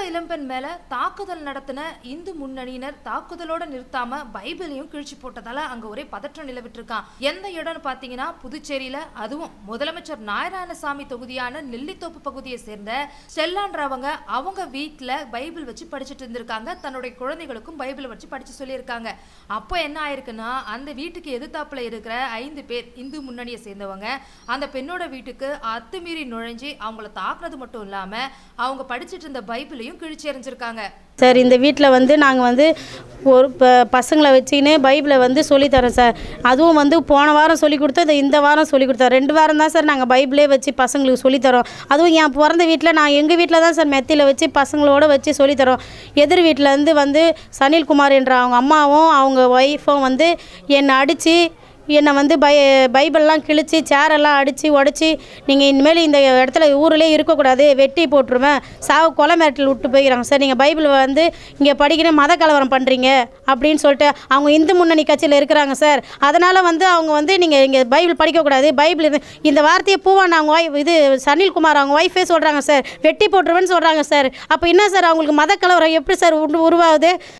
இளம்பெண் மேல தாக்குதல் நடத்தின இந்து முன்னணியினர் தாக்குதலோட நிறுத்தாம பைபிளையும் கிழிச்சு போட்டதால அங்க ஒரே பதற்றம் நிலவிட்டிருக்கான். எந்த இடம்னு பாத்தீங்கன்னா புதுச்சேரியில, அதுவும் முதலமைச்சர் நாராயணசாமி தொகுதியான நெல்லித்தோப்பு பகுதியை சேர்ந்த ஸ்டெல்லான்றவங்க அவங்க வீட்டுல பைபிள் வச்சு படிச்சுட்டு இருந்திருக்காங்க. தன்னுடைய குழந்தைகளுக்கும் பைபிள் வச்சு படிச்சு சொல்லியிருக்காங்க. அப்போ என்ன ஆயிருக்குன்னா, அந்த வீட்டுக்கு எதிர்த்தாப்புல இருக்கிற 5 பேர் இந்து முன்னணியை சேர்ந்தவங்க அந்த பெண்ணோட வீட்டுக்கு அத்துமீறி நுழைஞ்சு அவங்கள தாக்குனது மட்டும் இல்லாம அவங்க படிச்சுட்டு இருந்த பைபிளையும் கிழிச்சு எறிஞ்சிருக்காங்க. சார், இந்த வீட்டில் வந்து நாங்கள் வந்து ஒரு பசங்களை வச்சுக்கின்னு பைபிளை வந்து சொல்லித்தரோம் சார். அதுவும் போன வாரம் சொல்லி கொடுத்தா இந்த வாரம் சொல்லி கொடுத்தோம். 2 வாரம் தான் சார் நாங்கள் பைபிளே வச்சு பசங்களுக்கு சொல்லித்தரோம். அதுவும் என் பிறந்த வீட்டில் நான் எங்கள் வீட்டில் தான் சார் மெத்தியில் வச்சு பசங்களோட வச்சு சொல்லித்தரோம். எதிர் வீட்டிலேருந்து சனில்குமார் என்ற அவங்க அம்மாவும் அவங்க ஒய்ஃபும் என்னை அடித்து என்னை பைபிள்லாம் கிழிச்சு சேரெல்லாம் அடித்து உடச்சி, நீங்கள் இனிமேல் இந்த இடத்துல ஊரிலே இருக்கக்கூடாது, வெட்டி போட்டுருவேன், கொலை மிரட்டல் விட்டு போய்க்கிறாங்க சார். நீங்கள் பைபிள் இங்கே படிக்கிற மத கலவரம் பண்ணுறீங்க அப்படின்னு சொல்லிட்டு அவங்க இந்து முன்னணி கட்சியில் இருக்கிறாங்க சார். அதனால் அவங்க நீங்கள் இங்கே பைபிள் படிக்கக்கூடாது, பைபிள் இந்த வார்த்தையை பூவான் அவங்க சனில்குமார் அவங்க ஒய்ஃபே சொல்கிறாங்க சார், வெட்டி போட்டுருவேன்னு சொல்கிறாங்க சார். அப்போ என்ன சார் அவங்களுக்கு மத கலவரம் எப்படி சார் உருவாகுது?